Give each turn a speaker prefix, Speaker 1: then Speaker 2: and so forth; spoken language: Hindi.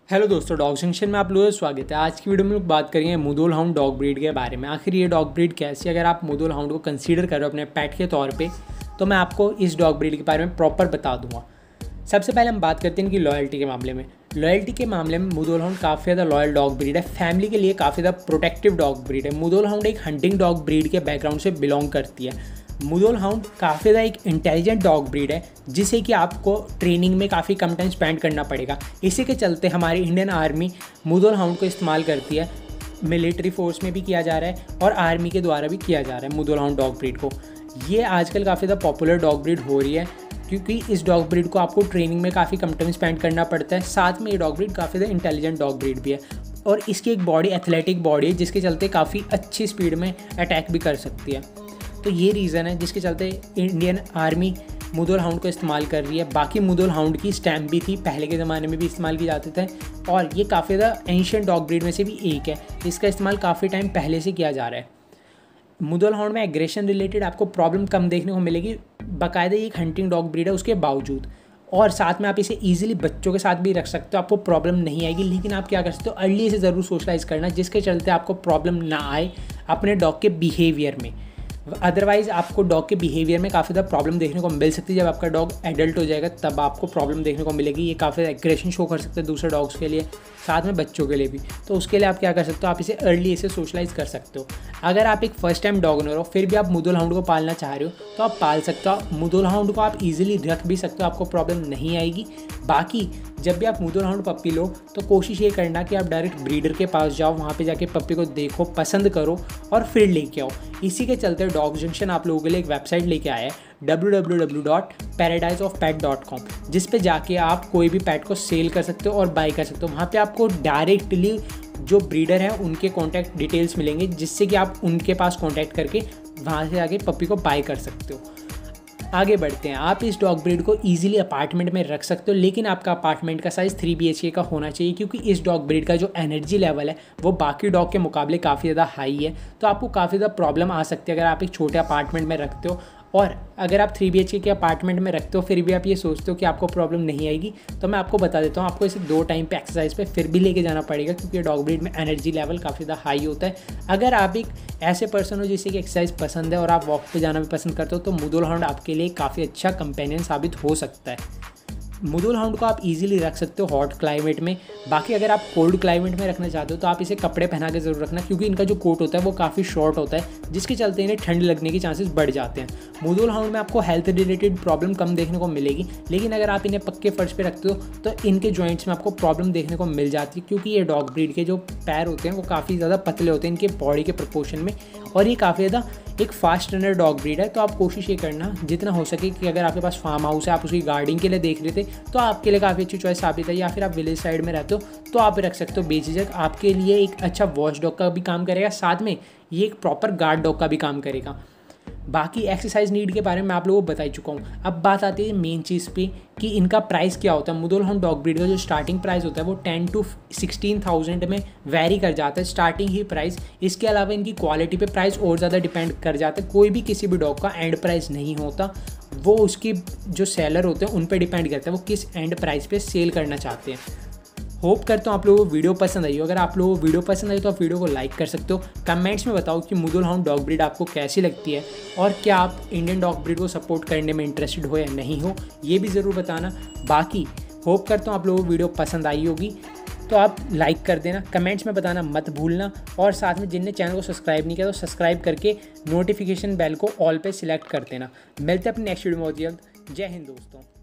Speaker 1: हेलो दोस्तों, डॉग जंक्शन में आप लोगों का स्वागत है। आज की वीडियो में लोग बात करेंगे मुधोल हाउंड डॉग ब्रीड के बारे में। आखिर ये डॉग ब्रीड कैसी है? अगर आप मुधोल हाउंड को कंसीडर कर रहे हो अपने पेट के तौर पे, तो मैं आपको इस डॉग ब्रीड के बारे में प्रॉपर बता दूंगा। सबसे पहले हम बात करते हैं इनकी लॉयल्टी के मामले में। लॉयल्टी के मामले में मुधोल हाउंड काफ़ी ज़्यादा लॉयल डॉग ब्रीड है। फैमिली के लिए काफ़ी ज़्यादा प्रोटेक्टिव डॉग ब्रीड है। मुधोल हाउंड एक हंटिंग डॉग ब्रीड के बैकग्राउंड से बिलोंग करती है। मुधोल हाउंड काफ़ी ज़्यादा एक इंटेलिजेंट डॉग ब्रीड है, जिसे कि आपको ट्रेनिंग में काफ़ी कम टाइम स्पेंड करना पड़ेगा। इसी के चलते हमारी इंडियन आर्मी मुधोल हाउंड को इस्तेमाल करती है। मिलिट्री फोर्स में भी किया जा रहा है और आर्मी के द्वारा भी किया जा रहा है मुधोल हाउंड डॉग ब्रीड को। ये आजकल काफ़ी ज़्यादा पॉपुलर डॉग ब्रीड हो रही है, क्योंकि इस डॉग ब्रीड को आपको ट्रेनिंग में काफ़ी कम टाइम स्पेंड करना पड़ता है। साथ में ये डॉग ब्रीड काफ़ी ज़्यादा इंटेलिजेंट डॉग ब्रीड भी है और इसकी एक बॉडी एथलेटिक बॉडी है, जिसके चलते काफ़ी अच्छी स्पीड में अटैक भी कर सकती है। तो ये रीज़न है जिसके चलते इंडियन आर्मी मुधोल हाउंड को इस्तेमाल कर रही है। बाकी मुधोल हाउंड की स्टैम्प भी थी, पहले के ज़माने में भी इस्तेमाल किए जाते थे और ये काफ़ी ज़्यादा एंशिएंट डॉग ब्रीड में से भी एक है। इसका इस्तेमाल काफ़ी टाइम पहले से किया जा रहा है। मुधोल हाउंड में एग्रेशन रिलेटेड आपको प्रॉब्लम कम देखने को मिलेगी। बाकायदा ये एक हंटिंग डॉग ब्रीड है उसके बावजूद, और साथ में आप इसे ईजिली बच्चों के साथ भी रख सकते हो, आपको प्रॉब्लम नहीं आएगी। लेकिन आप क्या कर सकते हो, अर्ली से ज़रूर सोशलाइज करना, जिसके चलते आपको प्रॉब्लम ना आए अपने डॉग के बिहेवियर में। अदरवाइज़ आपको डॉग के बिहेवियर में काफ़ी ज़्यादा प्रॉब्लम देखने को मिल सकती है। जब आपका डॉग एडल्ट हो जाएगा तब आपको प्रॉब्लम देखने को मिलेगी। ये काफ़ी एग्रेशन शो कर सकते हैं दूसरे डॉग्स के लिए, साथ में बच्चों के लिए भी। तो उसके लिए आप क्या कर सकते हो, आप इसे अर्ली से सोशलाइज कर सकते हो। अगर आप एक फर्स्ट टाइम डॉग ओनर हो, फिर भी आप मुधोल हाउंड को पालना चाह रहे हो, तो आप पाल सकते हो। मुधोल हाउंड को आप इजीली रख भी सकते हो, आपको प्रॉब्लम नहीं आएगी। बाकी जब भी आप मुधोल हाउंड पप्पी लो, तो कोशिश ये करना कि आप डायरेक्ट ब्रीडर के पास जाओ, वहाँ पे जाके पप्पी को देखो, पसंद करो और फिर लेके आओ। इसी के चलते डॉग जंक्शन आप लोगों के लिए एक वेबसाइट लेके आया है, www.paradiseofpet.com, जिस पे जाके आप कोई भी पेट को सेल कर सकते हो और बाई कर सकते हो। वहाँ पे आपको डायरेक्टली जो ब्रीडर है उनके कॉन्टैक्ट डिटेल्स मिलेंगे, जिससे कि आप उनके पास कॉन्टैक्ट करके वहाँ से आके पप्पी को बाई कर सकते हो। आगे बढ़ते हैं। आप इस डॉग ब्रीड को इजीली अपार्टमेंट में रख सकते हो, लेकिन आपका अपार्टमेंट का साइज़ 3 BHK का होना चाहिए, क्योंकि इस डॉग ब्रीड का जो एनर्जी लेवल है वो बाकी डॉग के मुकाबले काफ़ी ज़्यादा हाई है। तो आपको काफ़ी ज़्यादा प्रॉब्लम आ सकती है अगर आप एक छोटे अपार्टमेंट में रखते हो। और अगर आप 3 BHK के अपार्टमेंट में रखते हो फिर भी आप ये सोचते हो कि आपको प्रॉब्लम नहीं आएगी, तो मैं आपको बता देता हूँ, आपको इसे 2 टाइम पे एक्सरसाइज पे फिर भी लेके जाना पड़ेगा, क्योंकि डॉग ब्रीड में एनर्जी लेवल काफ़ी ज़्यादा हाई होता है। अगर आप एक ऐसे पर्सन हो जिसे कि एक्सरसाइज पसंद है और आप वॉक पे जाना भी पसंद करते हो, तो मुधोल हाउंड आपके लिए काफ़ी अच्छा कंपेनियन साबित हो सकता है। मुधोल हाउंड को आप इजीली रख सकते हो हॉट क्लाइमेट में। बाकी अगर आप कोल्ड क्लाइमेट में रखना चाहते हो तो आप इसे कपड़े पहना के ज़रूर रखना, क्योंकि इनका जो कोट होता है वो काफ़ी शॉर्ट होता है, जिसके चलते इन्हें ठंड लगने के चांसेस बढ़ जाते हैं। मुधोल हाउंड में आपको हेल्थ रिलेटेड प्रॉब्लम कम देखने को मिलेगी, लेकिन अगर आप इन्हें पक्के फर्श पे रखते हो तो इनके जॉइंट्स में आपको प्रॉब्लम देखने को मिल जाती है, क्योंकि ये डॉग ब्रीड के जो पैर होते हैं वो काफ़ी ज़्यादा पतले होते हैं इनके बॉडी के प्रोपोर्शन में, और ये काफ़ी ज़्यादा एक फास्ट रनर डॉग ब्रीड है। तो आप कोशिश ये करना जितना हो सके कि अगर आपके पास फार्म हाउस है, आप उसकी गार्डनिंग के लिए देख रहे थे, तो आपके लिए काफ़ी अच्छी चॉइस साबित है। या फिर आप विलेज साइड में रहते हो तो आप रख सकते हो बेझिझक। आपके लिए एक अच्छा वॉच डॉग का भी काम करेगा, साथ में ये एक प्रॉपर गार्ड डॉग का भी काम करेगा। बाकी एक्सरसाइज नीड के बारे में आप लोगों को बता ही चुका हूँ। अब बात आती है मेन चीज़ पे कि इनका प्राइस क्या होता है। मुधोल हाउंड डॉग ब्रीड का जो स्टार्टिंग प्राइस होता है वो 10 to 16,000 में वेरी कर जाता है, स्टार्टिंग ही प्राइस। इसके अलावा इनकी क्वालिटी पे प्राइस और ज़्यादा डिपेंड कर जाता है। कोई भी किसी भी डॉग का एंड प्राइस नहीं होता, वो उसकी जो सेलर होते हैं उन पर डिपेंड करता है वो किस एंड प्राइस पे सेल करना चाहते हैं। होप करता हूँ आप लोगों को वीडियो पसंद आई हो। अगर आप लोगों को वीडियो पसंद आई तो आप वीडियो को लाइक कर सकते हो। कमेंट्स में बताओ कि मुधोल हाउंड डॉग ब्रीड आपको कैसी लगती है, और क्या आप इंडियन डॉग ब्रीड को सपोर्ट करने में इंटरेस्टेड हो या नहीं हो, ये भी ज़रूर बताना। बाकी होप करता हूँ आप लोगों को वीडियो पसंद आई होगी, तो आप लाइक कर देना, कमेंट्स में बताना मत भूलना, और साथ में जिनने चैनल को सब्सक्राइब नहीं किया तो सब्सक्राइब करके नोटिफिकेशन बेल को ऑल पे सिलेक्ट कर देना। मिलते हैं अपने नेक्स्ट वीडियो में बहुत जल्द। जय हिंद दोस्तों।